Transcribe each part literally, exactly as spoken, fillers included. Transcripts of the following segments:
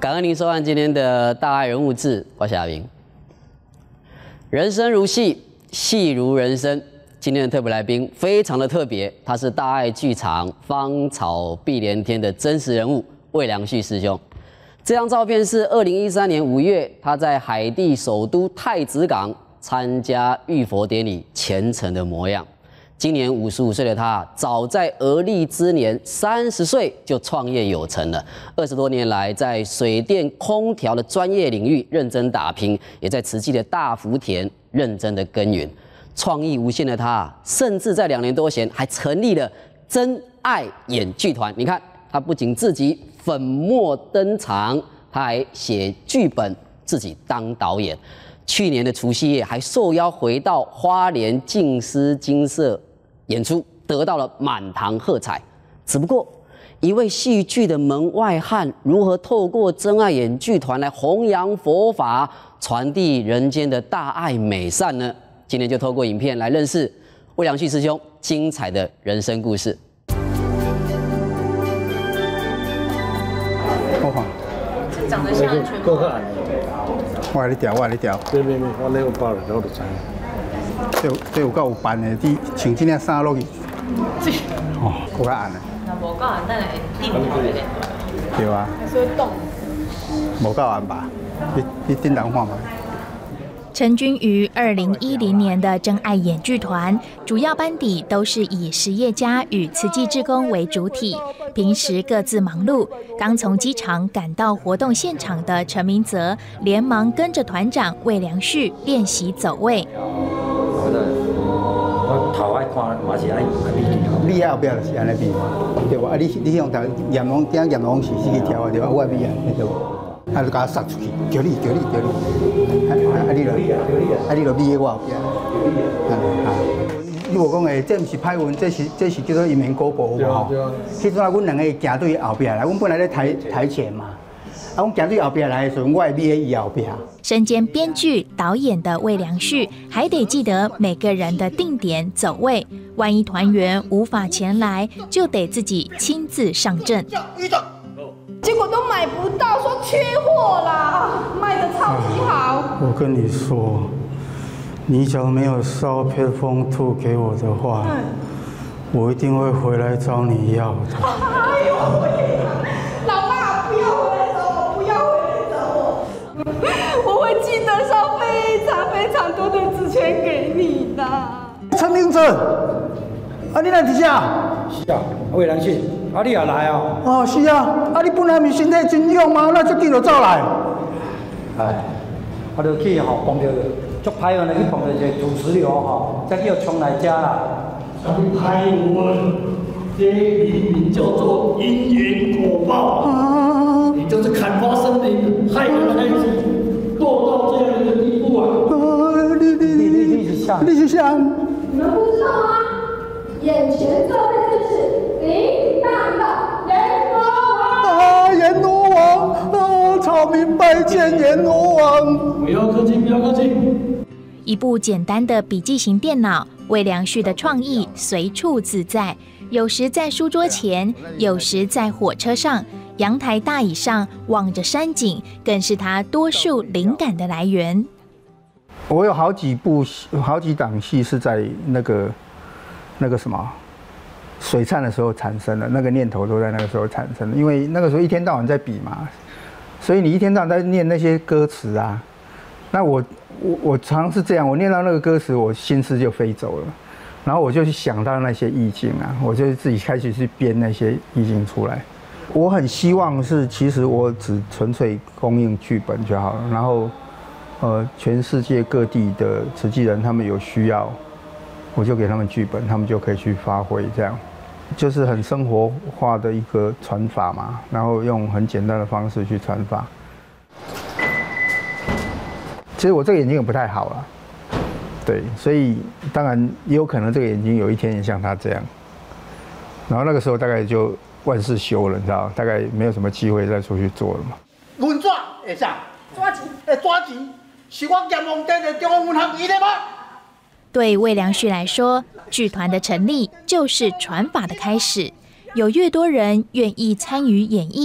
感恩您收看今天的大爱人物志，我是阿明。人生如戏，戏如人生。今天的特别来宾非常的特别，他是大爱剧场芳草碧连天的真实人物魏良旭师兄。这张照片是二零一三年五月，他在海地首都太子港参加浴佛典礼虔诚的模样。今年五十五岁的他，早在而立之年，三十岁就创业有成了。二十多年来，在水电空调的专业领域认真打拼，也在慈济的大福田认真的耕耘。创意无限的他，甚至在两年多前还成立了真爱演剧团。你看，他不仅自己粉墨登场，他还写剧本，自己当导演。去年的除夕夜，还受邀回到花莲静思精舍演出，得到了满堂喝彩。只不过，一位戏剧的门外汉，如何透过真爱演剧团来弘扬佛法，传递人间的大爱美善呢？今天就透过影片来认识魏良旭师兄精彩的人生故事。 我看， 长得像全部。 我来调，我来调。 没没没，我来有包了，我就知。 这这有够有办的，你穿这件衫落去。哦，够较暗的。 那无够暗，咱来定好一点。 对啊。 还是会动。 无够暗吧？你你顶人看嘛。 成军于二零一零年的真爱演剧团，主要班底都是以实业家与慈济志工为主体，平时各自忙碌。刚从机场赶到活动现场的陈明泽，连忙跟着团长魏良旭练习走位。 我头爱看嘛是爱比调， 你后壁就是安尼比，对吧？啊，你你用头阎王点阎王是自己调啊，对吧？我比啊，对吧？啊，就甲我杀出去，叫你叫你叫你，啊啊你就啊你就比我后壁，啊啊！你无讲诶，这毋是歹运，这是这是叫做因缘果报有无吼？迄阵啊，阮两个行对后壁来，阮本来咧台台前嘛，啊，阮行对后壁来的时候，我会比伊后壁。 身兼编剧、导演的魏良旭，还得记得每个人的定点走位，万一团员无法前来，就得自己亲自上阵。 结果都买不到，说缺货啦，卖得超级好。 我跟你说，你假如没有烧偏风兔给我的话，嗯、我一定会回来找你要的。 哎呦，老爸，不要回来找我，不要回来找我，我会记得烧非常非常多的纸钱给你的。 陈明哲，啊，你来伫遮？ 是啊，魏良旭。啊，你也来哦？ 哦，是啊，啊，你本来咪身体真勇吗？那这紧就走来。 哎，我就去吼碰到足歹运的去碰到一个土石流吼，才叫冲来遮啦。 什么歹运？这明明叫做因缘果报啊！你就是砍花生灵，害人害己，落到这样的地步啊！ 啊，你你你你你是想？你是想？ 你们不知道吗？眼前这位就是鼎大的阎罗王啊！阎罗王啊！草民拜见阎罗王！ 不要客气，不要客气。 一部简单的笔记型电脑，魏良旭的创意随处自在，有时在书桌前，有时在火车上、阳台大椅上，望着山景，更是他多数灵感的来源。 我有好几部、好几档戏是在那个。那个什么水灿的时候产生的，那个念头都在那个时候产生的，因为那个时候一天到晚在比嘛，所以你一天到晚在念那些歌词啊，那我我我常常是这样，我念到那个歌词，我心思就飞走了，然后我就去想到那些意境啊，我就自己开始去编那些意境出来。我很希望是，其实我只纯粹供应剧本就好了，然后呃，全世界各地的慈济人他们有需要。我就给他们剧本，他们就可以去发挥，这样就是很生活化的一个传法嘛，然后用很简单的方式去传法。其实我这个眼睛也不太好了，对，所以当然也有可能这个眼睛有一天也像他这样，然后那个时候大概就万事休了，你知道，大概没有什么机会再出去做了嘛。 文抓会啥？抓钱，会抓钱，是我阎王殿的中央银行伊的吗？ 对魏良旭来说，剧团的成立就是传法的开始。有越多人愿意参与演绎，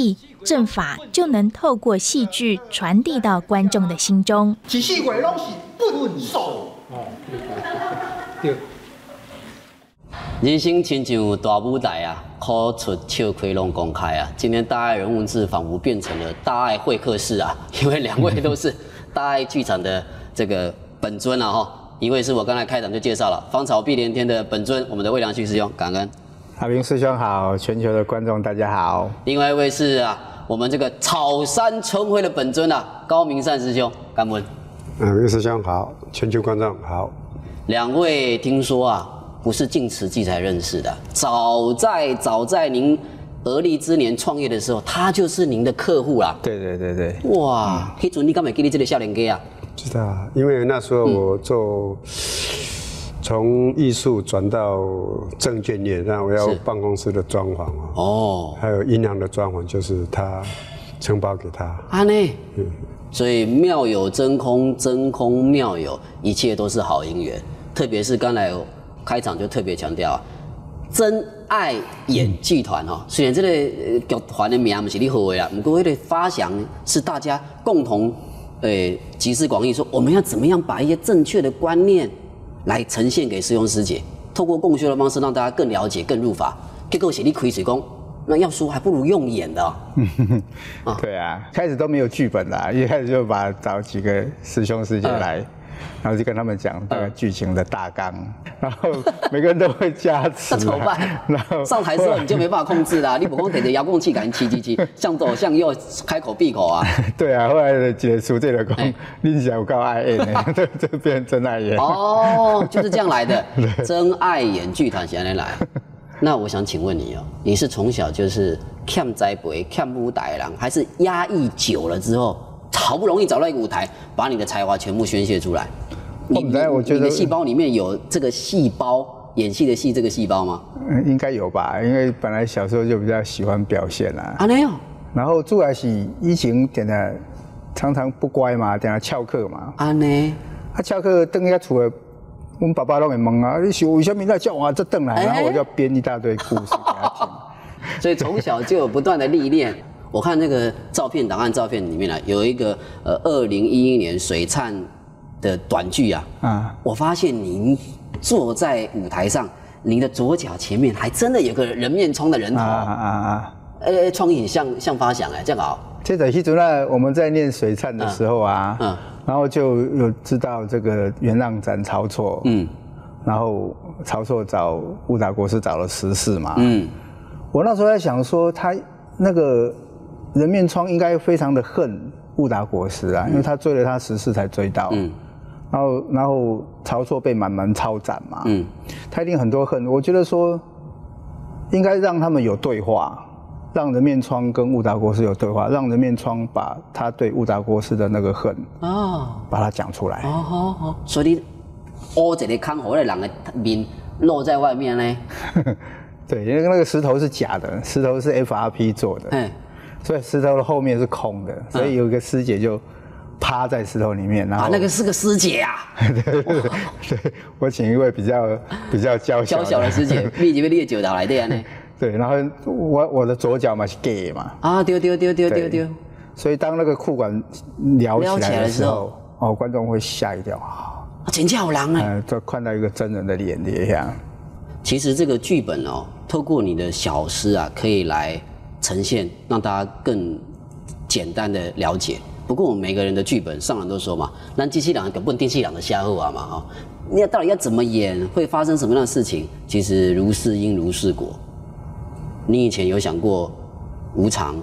阵法就能透过戏剧传递到观众的心中。 一四月拢是笨手。 对。 人生亲像大舞台啊，苦出笑开拢公开啊。今天大爱人物志仿佛变成了大爱会客室啊，因为两位都是大爱剧场的这个本尊啊哈。一位是我刚才开场就介绍了芳草碧连天的本尊，我们的魏良旭师兄，感恩。 阿明师兄好，全球的观众大家好。 另外一位是啊，我们这个草山春晖的本尊啊，高明善师兄，感恩。 阿明师兄好，全球观众好。 两位听说啊。不是进慈济才认识的，早在早在您而立之年创业的时候，他就是您的客户啦。 对对对对。 哇，迄阵你敢会记得这个少年家啊？ 知道，因为那时候我做从艺术转到证券业，那我要办公室的装潢哦，还有阴阳的装潢，就是他承包给他。 啊呢，嗯，所以妙有真空，真空妙有，一切都是好姻缘。特别是刚才开场就特别强调啊，真爱演剧团哈，虽然这个剧团的名不是你好的啦，不过这个发想是大家共同诶集思广益，说我们要怎么样把一些正确的观念来呈现给师兄师姐，透过共修的方式让大家更了解、更入法。结果写你开水工，那要说还不如用演的、哦。 啊对啊，开始都没有剧本啦，一开始就把找几个师兄师姐来。嗯然后就跟他们讲大概剧情的大纲，然后每个人都会加持。 那怎么办？然后上台之后你就没办法控制啦，你不光得着遥控器赶紧骑骑骑，向左向右，开口闭口啊。 对啊，后来的结束这个讲，你是有够爱演的，就就变成真爱演。 哦，就是这样来的，真爱演剧团是这样来。那我想请问你哦，你是从小就是欠栽培、欠舞台人，还是压抑久了之后？好不容易找到一个舞台，把你的才华全部宣泄出来。你你我觉得你的细胞里面有这个细胞，演戏的戏这个细胞吗？ 嗯，应该有吧，因为本来小时候就比较喜欢表现啦。 啊，没有。然后主要是以前点的常常不乖嘛，点的翘课嘛。 啊呢？ 啊翘课等下厝的，我们爸爸都会问啊，你是为什么在叫我这等来？然后我就编一大堆故事给他听。 所以从小就有不断的历练。我看那个照片档案照片里面呢，有一个呃二零一一年水灿的短剧啊，啊，我发现您坐在舞台上，您的左脚前面还真的有个人面疮的人头啊啊啊！呃，创意像像发想哎，这样好。 这在西竹那我们在念水灿的时候啊，嗯，然后就有知道这个元让展曹错，嗯，然后曹错找悟达国师找了十四嘛，嗯，我那时候在想说他那个。人面疮应该非常的恨悟达国师啊，因为他追了他十四才追到，嗯，然后然后曹错被满门抄斩嘛，嗯，他一定很多恨。我觉得说应该让他们有对话，让人面疮跟悟达国师有对话，让人面疮把他对悟达国师的那个恨哦，把它讲出来。哦好好， 所以挖一个坑，好的人的面露在外面呢。 对，因为那个石头是假的，石头是 F R P 做的。所以石头的后面是空的，所以有一个师姐就趴在石头里面，然后啊，那个是个师姐啊。 对对对，我请一位比较比较娇小娇小的师姐，你以为你的九道来的呢？ 对，然后我我的左脚嘛是 gay 嘛。 啊，丢丢丢丢丢丢。 所以当那个裤管撩起来的时候，哦，观众会吓一跳啊， 真叫人哎！ 就看到一个真人的脸这样。 其实这个剧本哦，透过你的小诗啊，可以来。呈现让大家更简单的了解。不过我们每个人的剧本，上人都说嘛，那机器人根本电器人的瞎话嘛哈。你要到底要怎么演，会发生什么样的事情？其实如是因如是果。你以前有想过无常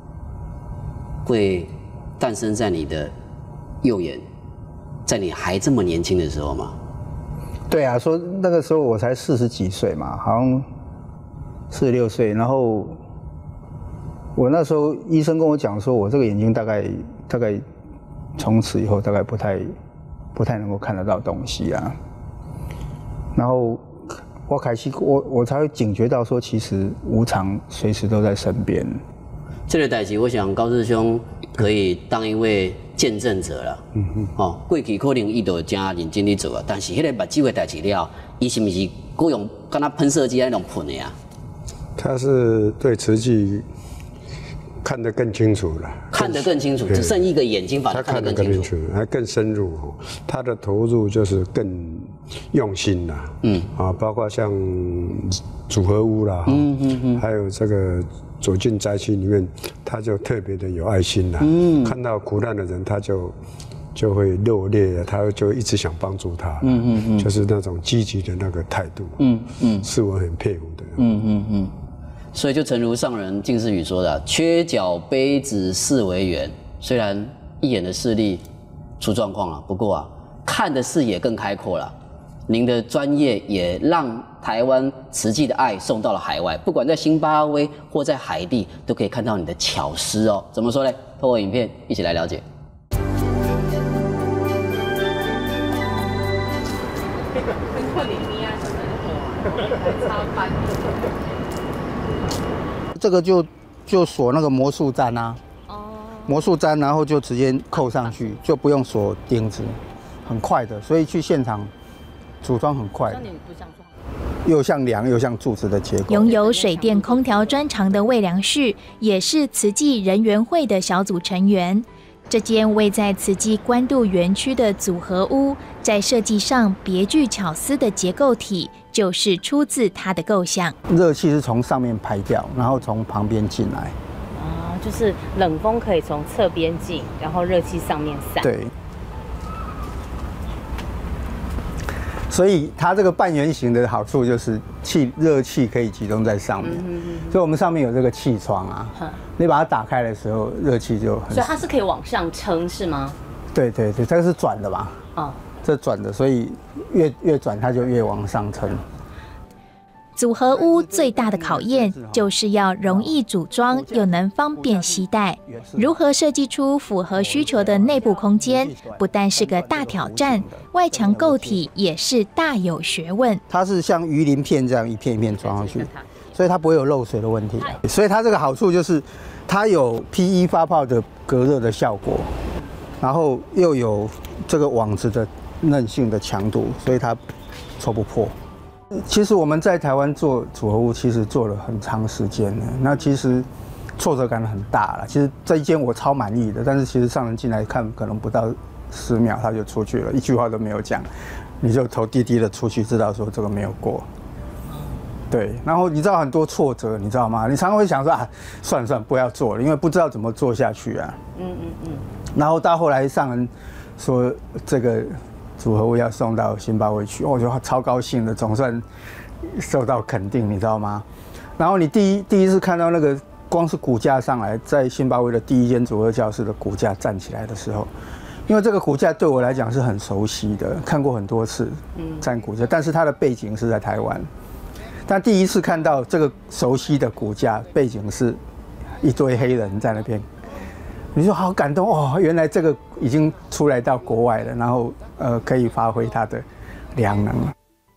会诞生在你的右眼，在你还这么年轻的时候吗？ 对啊，说那个时候我才四十几岁嘛，好像四十六岁，然后。我那时候医生跟我讲说，我这个眼睛大概大概从此以后大概不太不太能够看得到东西啊。然后我开始我我才会警觉到说，其实无常随时都在身边。 这个代志，我想高师兄可以当一位见证者了。嗯嗯。哦，过去可能伊都真认真去做啊，但是迄个目睭的代志了，伊是不是够用敢那喷射机那种喷的啊？ 他是对慈济。 看得更清楚了， 看得更清楚，只剩一个眼睛把它看得更清楚， 还更深入哦。他的投入就是更用心啦，嗯啊，包括像组合屋啦，嗯嗯嗯，还有这个走进灾区里面，他就特别的有爱心啦，嗯，看到苦难的人，他就就会热烈，他就一直想帮助他，嗯嗯嗯，就是那种积极的那个态度，嗯嗯，是我很佩服的，嗯嗯嗯。 所以就诚如上人净世语说的，缺角杯子视为圆。虽然一眼的视力出状况了，不过啊，看的视野更开阔了。您的专业也让台湾慈济的爱送到了海外，不管在辛巴威或在海地，都可以看到你的巧思哦。怎么说呢？透过影片一起来了解。 这个就就锁那个魔术毡啊，哦，魔术毡，然后就直接扣上去，就不用锁钉子，很快的，所以去现场组装很快。又像梁又像柱子的结构。 拥有水电空调专长的魏良旭，也是慈济人缘会的小组成员。这间位在慈济关渡园区的组合屋，在设计上别具巧思的结构体，就是出自他的构想。 热气是从上面排掉，然后从旁边进来。 哦，就是冷风可以从侧边进，然后热气上面散。 对。所以它这个半圆形的好处就是气热气可以集中在上面，嗯、所以我们上面有这个气窗啊，嗯、你把它打开的时候，热气就很。 所以它是可以往上撑，是吗？ 对对对，这个是转的吧？哦，这转的，所以越越转它就越往上撑。 组合屋最大的考验就是要容易组装，又能方便携带。如何设计出符合需求的内部空间，不但是个大挑战，外墙构体也是大有学问。 它是像鱼鳞片这样一片一片装上去，所以它不会有漏水的问题。所以它这个好处就是，它有 P E 发泡的隔热的效果，然后又有这个网子的韧性的强度，所以它戳不破。其实我们在台湾做组合屋，其实做了很长时间了。那其实挫折感很大了。其实这一间我超满意的，但是其实上人进来看，可能不到十秒他就出去了，一句话都没有讲，你就头低低的出去，知道说这个没有过。对，然后你知道很多挫折，你知道吗？你常常会想说啊，算了算了，不要做了，因为不知道怎么做下去啊。嗯嗯嗯。然后到后来上人说这个组合屋要送到辛巴威去，我觉得超高兴的，总算受到肯定，你知道吗？然后你第一第一次看到那个光是骨架上来，在辛巴威的第一间组合教室的骨架站起来的时候，因为这个骨架对我来讲是很熟悉的，看过很多次站骨架，但是它的背景是在台湾。但第一次看到这个熟悉的骨架，背景是一堆黑人在那边。你说好感动哦，原来这个已经出来到国外了，然后呃可以发挥它的良能了。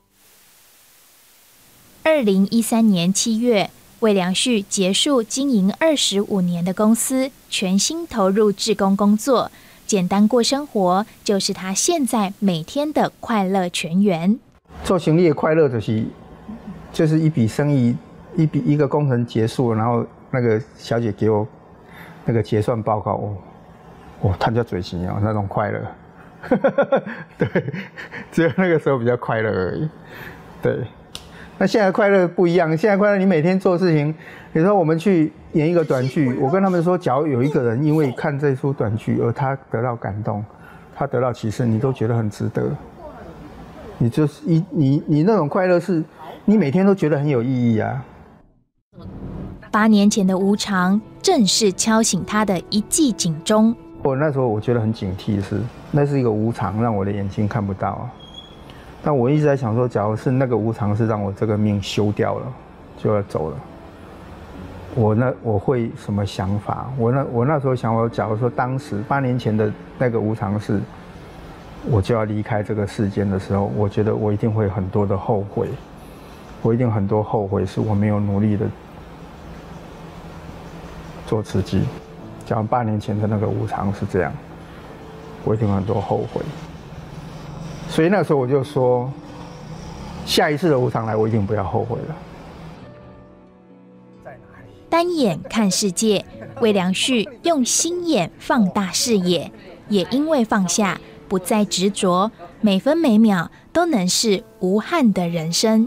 二零一三年七月，魏良旭结束经营二十五年的公司，全心投入志工工作，简单过生活，就是他现在每天的快乐泉源。 做行李的快乐就是就是一笔生意，一笔一个工程结束了，然后那个小姐给我那个结算报告，哦，哦，叹叫嘴型哦，那种快乐，对，只有那个时候比较快乐而已，对。那现在快乐不一样，现在快乐你每天做事情，比如说我们去演一个短剧，我跟他们说，假如有一个人因为看这出短剧而他得到感动，他得到启示，你都觉得很值得。你就是你你你那种快乐是，你每天都觉得很有意义啊。 八年前的无常，正是敲醒他的一记警钟。 我那时候我觉得很警惕，是那是一个无常，让我的眼睛看不到啊。但我一直在想说，假如是那个无常是让我这个命休掉了，就要走了，我那我会什么想法？我那我那时候想，我假如说当时八年前的那个无常是，我就要离开这个世间的时候，我觉得我一定会很多的后悔，我一定很多后悔，是我没有努力的做慈济。假如八年前的那个无常是这样，我一定有很多后悔。所以那时候我就说，下一次的无常来，我一定不要后悔了。 单眼看世界，魏良旭用心眼放大视野，也因为放下，不再执着，每分每秒都能是无憾的人生。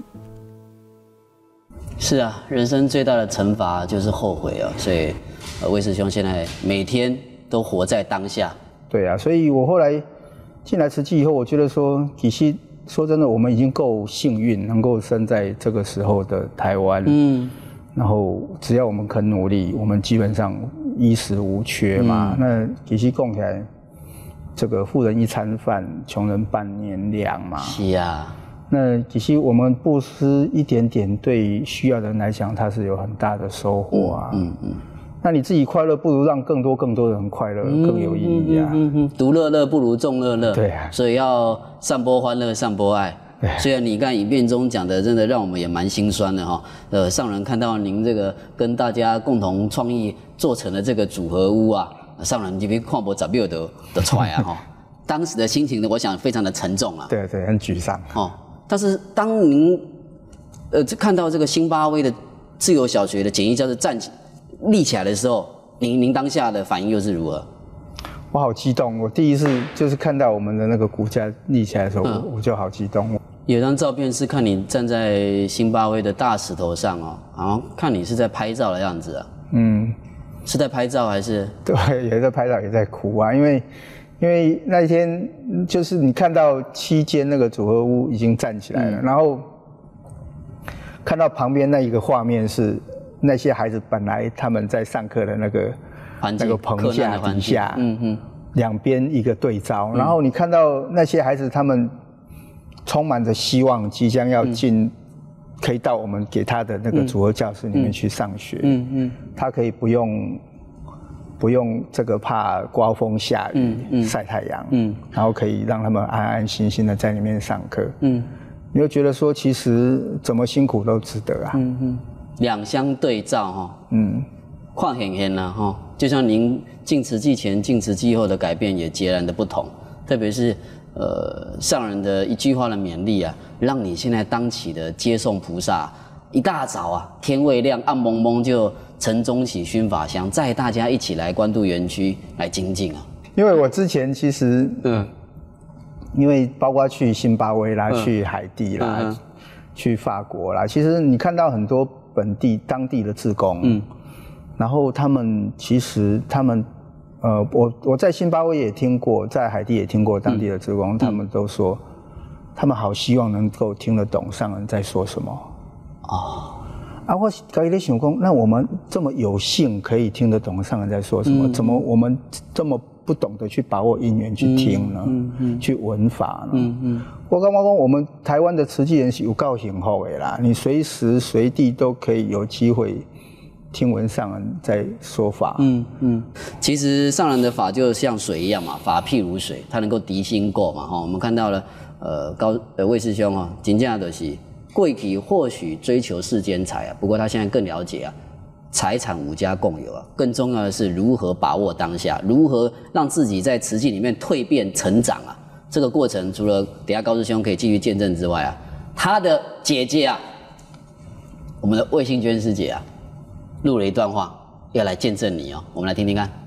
是啊，人生最大的惩罚就是后悔啊，所以，呃，魏师兄现在每天都活在当下。 对啊，所以我后来进来慈济以后，我觉得说，其实说真的，我们已经够幸运，能够生在这个时候的台湾。嗯。然后只要我们肯努力，我们基本上衣食无缺嘛。嗯、那其实讲起来，这个富人一餐饭，穷人半年粮嘛。 是啊。 那其实我们布施一点点，对需要的人来讲，它是有很大的收获啊。嗯 嗯, 嗯。那你自己快乐，不如让更多更多人快乐，嗯、更有意义啊。嗯嗯。 独乐乐不如众乐乐。 对啊。 所以要散播欢乐，散播爱。虽然你看影片中讲的，真的让我们也蛮心酸的哈。呃，上人看到您这个跟大家共同创意做成了这个组合屋啊，上人这边看不十秒的的出来啊哈。当时的心情呢，我想非常的沉重啊。 对对，很沮丧。 哦，但是当您呃看到这个辛巴威的自由小学的简易教室站起立起来的时候，您您当下的反应又是如何？ 我好激动！我第一次就是看到我们的那个骨架立起来的时候，嗯、我, 我就好激动。 有张照片是看你站在辛巴威的大石头上哦，好像看你是在拍照的样子啊。嗯，是在拍照还是？ 对，也在拍照，也在哭啊，因为因为那一天就是你看到七间那个组合屋已经站起来了，嗯、然后看到旁边那一个画面是那些孩子本来他们在上课的那个。那个棚架底下，嗯嗯，两边一个对照，嗯、然后你看到那些孩子，他们充满着希望，即将要进，嗯、可以到我们给他的那个组合教室里面去上学，嗯嗯，他可以不用不用这个怕刮风下雨、嗯嗯、晒太阳，嗯，然后可以让他们安安心心的在里面上课，嗯，你就觉得说，其实怎么辛苦都值得啊，嗯嗯， 两相对照哈，嗯。看很很呐哈，就像您进慈济前、进慈济后的改变也截然的不同，特别是呃上人的一句话的勉励啊，让你现在当起的接送菩萨，一大早啊天未亮暗蒙蒙就晨钟起熏法香，载大家一起来关渡园区来精进啊。 因为我之前其实嗯，因为包括去辛巴威啦、嗯、去海地啦、嗯、去法国啦，其实你看到很多本地当地的志工，嗯。然后他们其实他们，呃，我我在辛巴威也听过，在海地也听过当地的志工，嗯、他们都说，他们好希望能够听得懂上人在说什么。哦，啊，我刚才在想说，那我们这么有幸可以听得懂上人在说什么，嗯、怎么我们这么不懂得去把握因缘去听呢？嗯嗯，去闻法呢？嗯嗯，我刚刚说我们台湾的慈济人是有够幸福的啦，你随时随地都可以有机会。听闻上人在说法，嗯嗯，其实上人的法就像水一样嘛，法譬如水，它能够涤心垢嘛，哈，我们看到了，呃，高呃魏师兄啊，真正就是过去或许追求世间财啊，不过他现在更了解啊，财产无家共有啊，更重要的是如何把握当下，如何让自己在慈济里面蜕变成长啊，这个过程除了等下高师兄可以继续见证之外啊，他的姐姐啊，我们的魏信娟师姐啊。录了一段话，要来见证你哦，我们来听听看。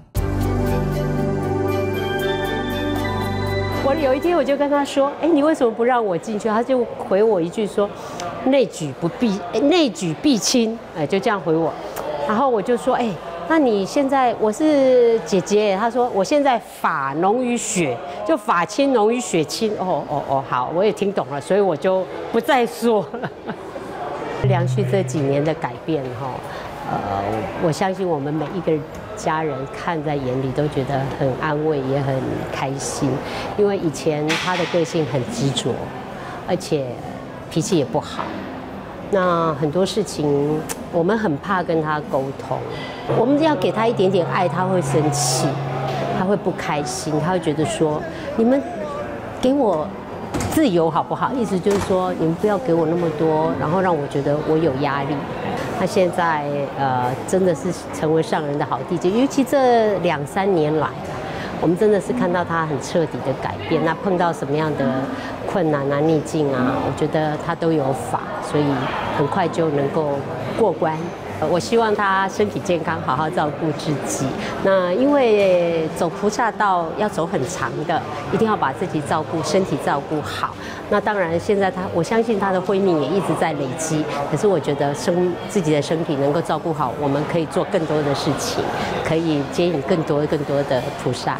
我有一天我就跟他说：“哎，你为什么不让我进去？”他就回我一句说：“内举不必，内举必亲。”哎，就这样回我。然后我就说：“哎，那你现在我是姐姐。”他说：“我现在法浓于血，就法亲浓于血亲。”哦哦哦，好，我也听懂了，所以我就不再说了。良旭这几年的改变，哈。呃，我相信我们每一个家人看在眼里都觉得很安慰，也很开心。因为以前他的个性很执着，而且脾气也不好。那很多事情我们很怕跟他沟通，我们要给他一点点爱，他会生气，他会不开心，他会觉得说你们给我自由好不好？意思就是说你们不要给我那么多，然后让我觉得我有压力。他现在呃真的是成为上人的好弟子，尤其这两三年来，我们真的是看到他很彻底的改变。那碰到什么样的困难啊、逆境啊，我觉得他都有法，所以很快就能够过关。 我希望他身体健康，好好照顾自己。那因为走菩萨道要走很长的，一定要把自己照顾，身体照顾好。那当然，现在他，我相信他的慧命也一直在累积。可是我觉得身自己的身体能够照顾好，我们可以做更多的事情，可以接引更多更多的菩萨。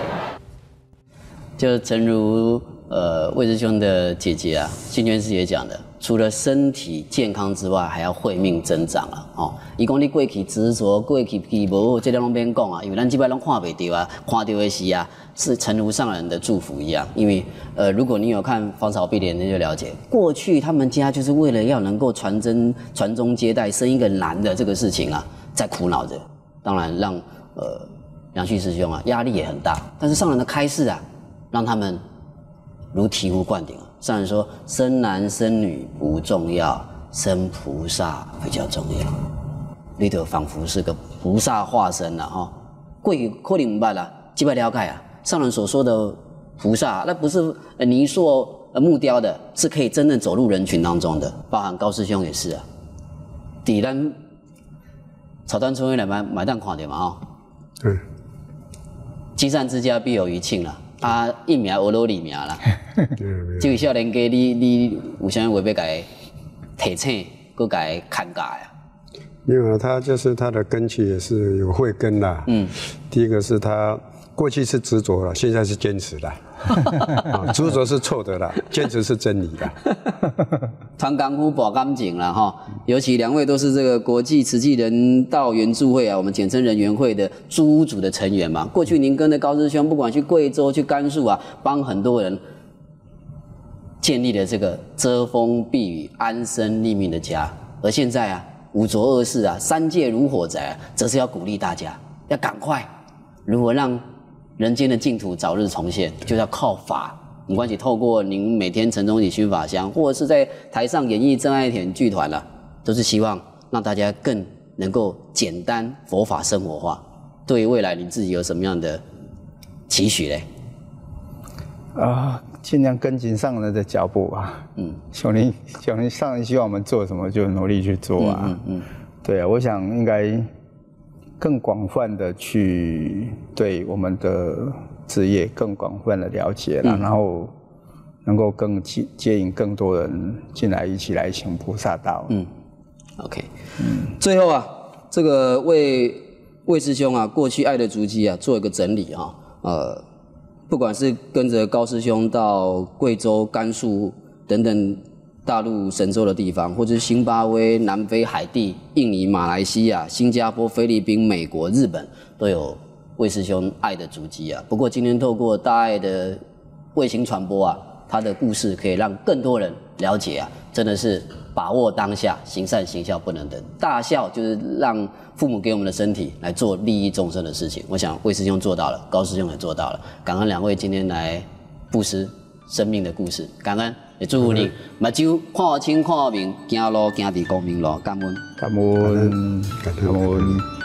就诚如呃魏师兄的姐姐啊，信娟师姐讲的，除了身体健康之外，还要慧命增长啊！哦，伊讲你过去执着，过去皮无，这个拢免讲啊，因为咱这摆拢看袂到啊，看到的是啊，是诚如上人的祝福一样。因为呃，如果你有看《芳草碧莲》，你就了解，过去他们家就是为了要能够传真、传宗接代，生一个男的这个事情啊，在苦恼着。当然让呃梁旭师兄啊压力也很大，但是上人的开示啊，让他们如醍醐灌顶啊。上人说，生男生女不重要，生菩萨比较重要。你就仿佛是个菩萨化身了哈。过去可能不捌啦，这摆了解啊。上人所说的菩萨，那不是泥塑木雕的，是可以真正走入人群当中的。包含高师兄也是啊。底咱草端春晖来买买蛋看到嘛哈。 嗯。 积善之家必有余庆啦。啊，一名俄罗里名啦，这位少年家，你你有啥话要甲伊提醒，搁甲伊看教呀？ 没有啊，他就是他的根气也是有慧根啦。嗯，第一个是他过去是执着了，现在是坚持啦。啊，执着是错的啦，坚持是真理啦。 传功夫保感情啦哈，尤其两位都是这个国际慈济人道援助会啊，我们简称人援会的租屋组的成员嘛。过去您跟着高师兄，不管去贵州、去甘肃啊，帮很多人建立了这个遮风避雨、安身立命的家。而现在啊，五浊恶世啊，三界如火宅啊，则是要鼓励大家要赶快如何让人间的净土早日重现，就要靠法。没关系，透过您每天晨钟礼熏法香，或者是在台上演绎真爱田剧团啦，都是希望让大家更能够简单佛法生活化。对于未来你自己有什么样的期许嘞？ 啊，尽量跟紧上人的脚步吧。嗯，小林，小林上人希望我们做什么，就努力去做啊。嗯 嗯, 嗯，对啊，我想应该更广泛的去对我们的职业更广泛的了解了，嗯、然后能够更接接引更多人进来，一起来行菩萨道。 嗯 ，OK， 嗯，最后啊，这个为魏师兄啊过去爱的足迹啊做一个整理啊，呃，不管是跟着高师兄到贵州、甘肃等等大陆神州的地方，或者是辛巴威、南非、海地、印尼、马来西亚、新加坡、菲律宾、美国、日本都有魏师兄爱的足迹啊。不过今天透过大爱的卫星传播啊，他的故事可以让更多人了解啊，真的是把握当下，行善行孝不能等。大孝就是让父母给我们的身体来做利益众生的事情。我想魏师兄做到了，高师兄也做到了。感恩两位今天来布施生命的故事，感恩也祝福你目睭看清看明，行路行伫光明路，感恩， 感恩，感恩。